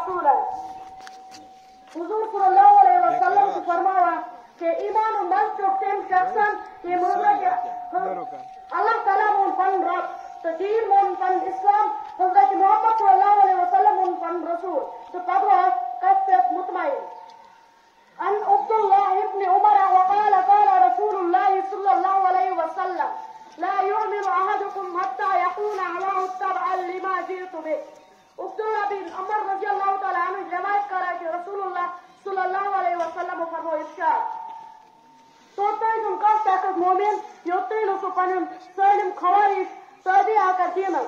رسولا. حضور صلی اللہ علیہ وسلم سے فرمایا کہ ایمان و مرد چوکتیم شخصاً کہ مرد اللہ تعالیٰ من فن رب تدیر من فن اسلام حضرت محمد صلی اللہ علیہ وسلم من فن رسول تو قدوہ قصت مطمئن. عن عبد الله ابن عمر وقال قال رسول الله صلى الله عليه وسلم لا يؤمن أحدكم حتى يكون هواه تبعا لما جئت به. عبد الله بن عمر رضی اللہ تعالیٰ عنہ روایت کرا کہ رسول اللہ صلی اللہ علیہ وسلم فرمو ارشاد توتين كاس تاكل مؤمن يوتين وسبحان سالم خوارج تابع كدينا.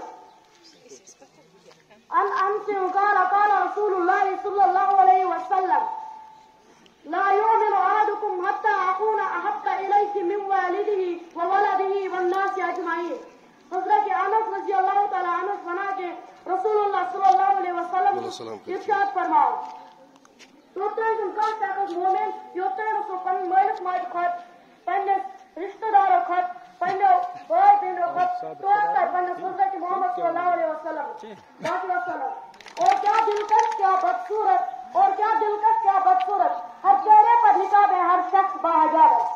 عن أنس قال قال رسول الله صلى الله عليه وسلم لا يؤمن أحدكم حتى أكون أحب إليه من والده وولده والناس أجمعين. حضرت انس رضی اللہ تعالی عنہ بنا کے رسول اللہ صلی اللہ علیہ وسلم ارشاد فرماؤ توتين كاس تاكل مؤمن يوتين وسبحان مالك ماج خط پنس رشتہ داروں خط پنو بھائی بہنوں خط تو پنس حضرت محمد صلی اللہ علیہ وسلم اور کیا دلکش کیا بدصورت اور کیا دلکش کیا بدصورت ہر چہرے پر نقاب ہے ہر شخص باحجاب ہے.